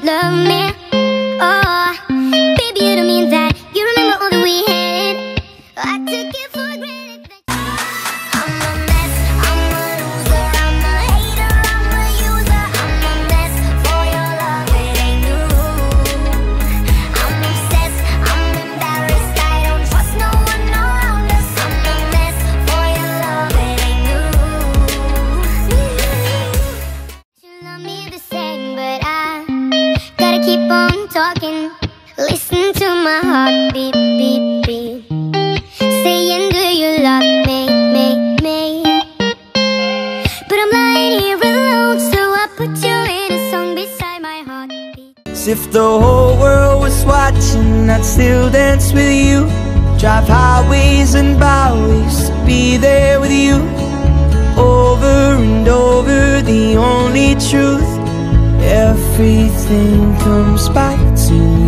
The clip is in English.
love me. Oh, baby, you don't mean that. You remember all that we had. I took it for granted. I'm a mess, I'm a loser, I'm a hater, I'm a user. I'm a mess for your love, it ain't new. I'm obsessed, I'm embarrassed, I don't trust no one around us. I'm a mess for your love, it ain't new. You love me the same, but I gotta keep on talking. Listen to my heart beat, beat, beat, saying, do you love me, me, me? But I'm lying here alone, so I put you in a song beside my heartbeat. As if the whole world was watching, I'd still dance with you. Drive highways and byways to be there with you. Over and over, the only truth. Everything comes back to you.